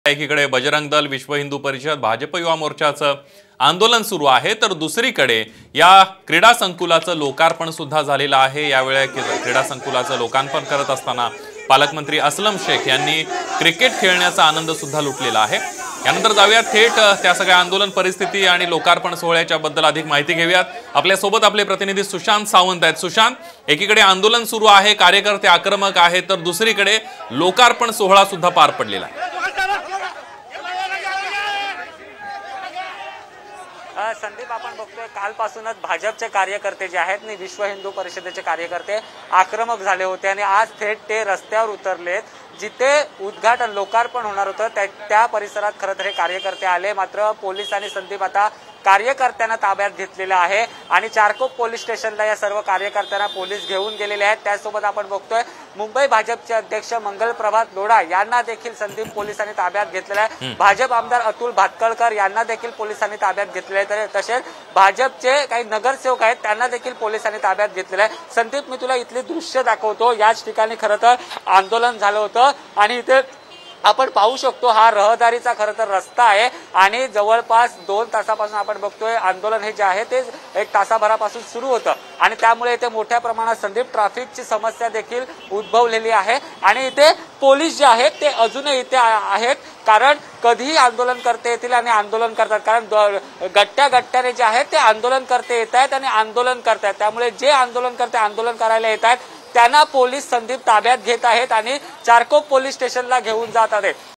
एकीकडे बजरंग दल, विश्व हिंदू परिषद, भाजप युवा मोर्चाचं आंदोलन सुरू आहे, तर दुसरीकडे या क्रीडा संकुलाचं लोकार्पण सुद्धा झालेलं आहे। यावेळी क्रीडा संकुलाचं लोकार्पण करत असताना पालकमंत्री असलम शेख यांनी क्रिकेट खेळण्याचा आनंद सुद्धा लुटलेला आहे। यानंतर जाऊया थेट त्या सगळ्या आंदोलन परिस्थिती आणि लोकार्पण सोहळ्याच्या बद्दल अधिक माहिती घेऊयात। आपल्या सोबत आपले प्रतिनिधी सुशांत सावंत आहेत। सुशांत, एकीकडे आंदोलन सुरू आहे, कार्यकर्ते आक्रमक आहेत, तर दुसरीकडे लोकार्पण सोहळा सुद्धा पार पडलेला आहे। संदीप, आपण बघतोय कालपासूनच भाजपचे कार्यकर्ते जे आहेत आणि विश्व हिंदू परिषदेचे कार्यकर्ते आक्रमक झाले होते आणि आज थेट ते रस्त्यावर उतरलेत। जिथे उद्घाटन लोकार्पण होणार होतं त्या परिसरात खरं तर हे कार्यकर्ते आले, मात्र पोलिसांनी संदीप आता कार्यकर्त्यांना ताब्यात घेतलेलं आहे आणि चारकोप पोलीस स्टेशनला या सर्व कार्यकर्त्यांना पोलीस घेऊन गेलेले आहेत। त्यासोबत आपण बघतोय मुंबई भाजपचे अध्यक्ष मंगलप्रभात लोढा यांना देखील संदीप पोलिसांनी ताब्यात घेतलेलं आहे। भाजप आमदार अतुल भातखळकर यांना देखील पोलिसांनी ताब्यात घेतलेलं आहे, तसेच भाजपचे काही नगरसेवक आहेत त्यांना देखील पोलिसांनी ताब्यात घेतलेलं आहे। संदीप, मी तुला इथली दृश्य दाखवतो। याच ठिकाणी खरं तर आंदोलन झालं होतं आणि इथे आपण पाहू शकतो हा रहदारीचा खरं तर रस्ता आहे आणि जवळपास 2 तासापासून आपण बघतोय आंदोलन हे जे आहे ते 1 तासाभरापासून सुरू होतं आणि त्यामुळे इथे मोठ्या प्रमाणात संदीप ट्रॅफिकची समस्या देखील उद्भवलेली आहे आणि इथे पोलीस जे आहेत ते अजूनही इथे आहेत, कारण कधीही आंदोलन करते येतील आणि आंदोलन करतात, कारण गट्ट्याने जे आहेत ते आंदोलन करते येत आहेत आणि आंदोलन करतात। त्यामुळे जे आंदोलन करते आंदोलन करायला येत आहेत त्यांना पोलीस संदीप ताब्यात घेत आहेत आणि चारकोप पोलीस स्टेशनला घेऊन जात आहेत।